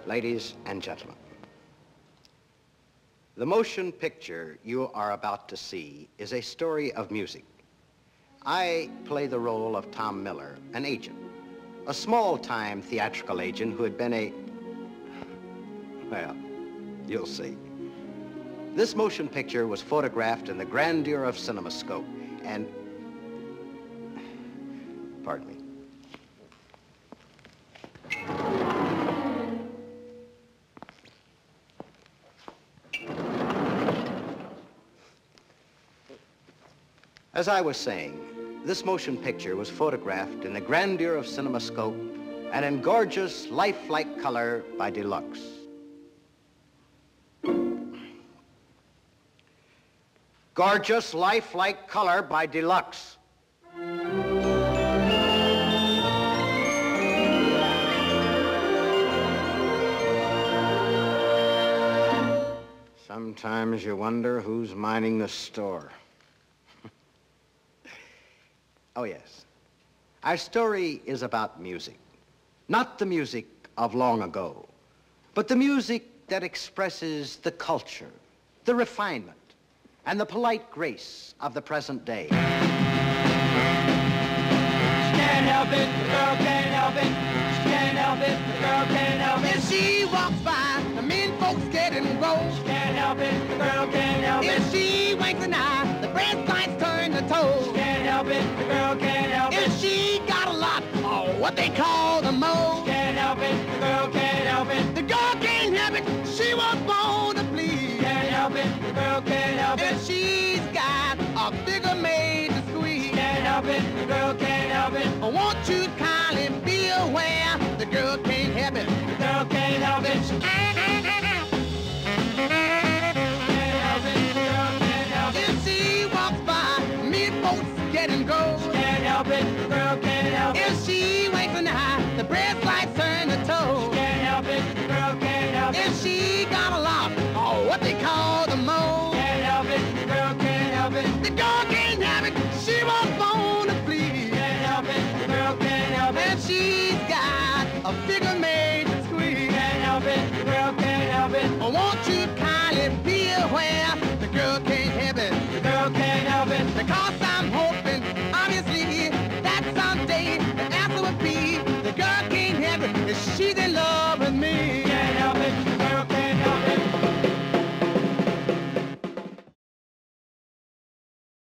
Ladies and gentlemen, the motion picture you are about to see is a story of music. I play the role of Tom Miller, an agent, a small-time theatrical agent who had been well, you'll see. This motion picture was photographed in the grandeur of CinemaScope, and, pardon me. As I was saying, this motion picture was photographed in the grandeur of CinemaScope and in gorgeous, lifelike color by Deluxe. Gorgeous, lifelike color by Deluxe. Sometimes you wonder who's minding the store. Oh, yes. Our story is about music. Not the music of long ago, but the music that expresses the culture, the refinement, and the polite grace of the present day. She can't help it, the girl can't help it. She can't help it, the girl can't help it. If she walks by, the men folks get enrolled. She can't help it, the girl can't help it. If she winks an eye, the breast lights turn to toes. She can't help it, the girl can't help it. If she got a lot, or what they call the moles. She can't help it, the girl can't help it. The girl can't help it, she was born to please. She can't help it, the girl can't help it. If she's got a figure made to squeeze. She can't help it, the girl can't help it. Won't you kindly be aware, the girl can't help it. The girl can't help it. She can't help it, the girl can't help it. If she walks by, me folks getting gold. She can't help it, the girl can't help it. If she winks an eye, the breast lights turn to toes. She can't help it, the girl can't help it. If she got a lot, or what they call the moles. Can't help it, the girl can't help it. The girl can't have it, she was born to please. Can't help it, the girl can't help it. And she's got a figure made to squeeze. Can't help it, the girl can't help it. Won't you kindly be aware, the girl can't have it. The girl can't help it. Because